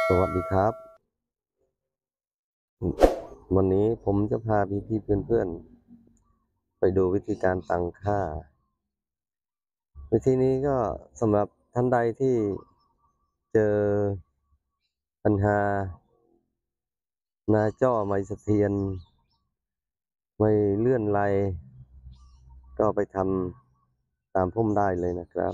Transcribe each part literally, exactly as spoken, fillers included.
สวัสดีครับวันนี้ผมจะพาพี่ๆเพื่อนๆไปดูวิธีการตั้งค่าวิธีนี้ก็สำหรับท่านใดที่เจอปัญหาหน้าจอไม่เสถียรไม่เลื่อนไหลก็ไปทำตามผมได้เลยนะครับ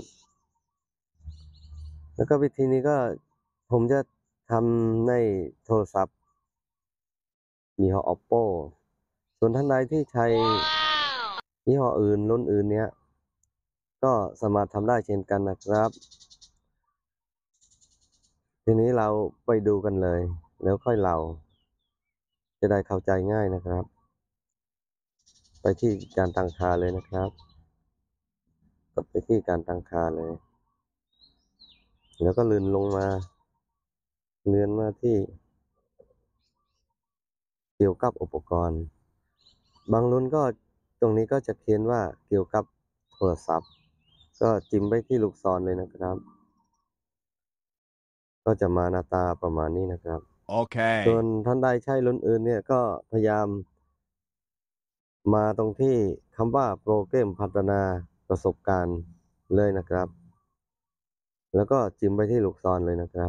แล้วก็วิธีนี้ก็ผมจะทำในโทรศัพท์ยี่ห้อ Oppo ส่วนท่านใดที่ใช้ยี่ห้ออื่นรุ่นอื่นเนี้ยก็สามารถทำได้เช่นกันนะครับทีนี้เราไปดูกันเลยแล้วค่อยเล่าจะได้เข้าใจง่ายนะครับไปที่การตั้งค่าเลยนะครับกดไปที่การตั้งค่าเลยแล้วก็เลื่อนลงมาเลื่อนมาที่เกี่ยวกับอุปกรณ์บางรุ่นก็ตรงนี้ก็จะเขียนว่าเกี่ยวกับโทรศัพท์ก็จิ้มไปที่ลูกศรเลยนะครับก็จะมาหน้าตาประมาณนี้นะครับโอเคส่วนท่านใดใช้รุ่นอื่นเนี่ยก็พยายามมาตรงที่คำว่าโปรแกรมพัฒนาประสบการณ์เลยนะครับแล้วก็จิ้มไปที่ลูกศรเลยนะครับ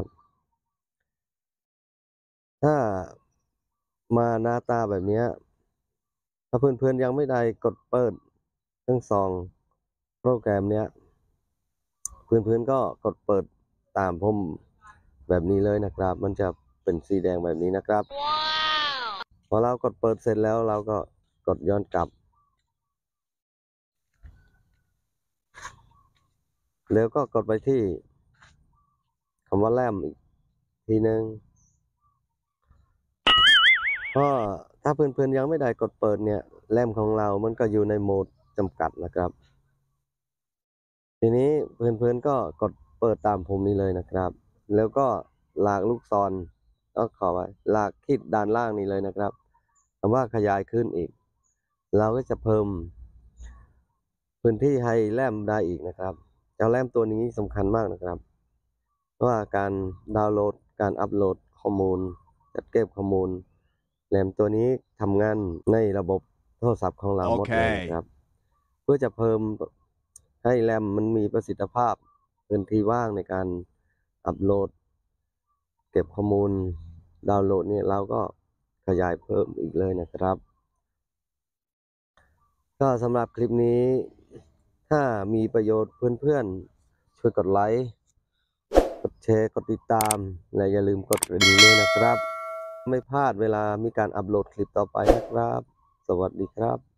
ถ้ามาหน้าตาแบบนี้ถ้าเพื่อนๆยังไม่ได้กดเปิดทั้งสองโปรแกรมเนี้ยเพื่อนๆก็กดเปิดตามผมแบบนี้เลยนะครับมันจะเป็นสีแดงแบบนี้นะครับพอเรากดเปิดเสร็จแล้วเราก็กดย้อนกลับแล้วก็กดไปที่คำว่าแรมอีกทีนึงก็ถ้าเพื่อนๆยังไม่ได้กดเปิดเนี่ยแรมของเรามันก็อยู่ในโหมดจำกัดนะครับทีนี้เพื่อนๆก็กดเปิดตามผมนี้เลยนะครับแล้วก็ลากลูกศรก็ขอไว้ลากคลิกด้านล่างนี้เลยนะครับคำว่าขยายขึ้นอีกเราก็จะเพิ่มพื้นที่ให้แรมได้อีกนะครับเจ้าแรมตัวนี้สำคัญมากนะครับเพราะว่าการดาวน์โหลดการอัปโหลดข้อมูลจัดเก็บข้อมูลแรมตัวนี้ทำงานในระบบโทรศัพท์ของเราโอเคหมดเลยนะครับเพื่อจะเพิ่มให้แรมมันมีประสิทธิภาพพื้นที่ว่างในการอัปโหลดเก็บข้อมูลดาวน์โหลดเนี่ยเราก็ขยายเพิ่มอีกเลยนะครับก็สำหรับคลิปนี้ถ้ามีประโยชน์เพื่อนๆช่วยกดไลค์กดแชร์กดติดตามและอย่าลืมกดกระดิ่งด้วยนะครับไม่พลาดเวลามีการอัปโหลดคลิปต่อไปนะครับสวัสดีครับ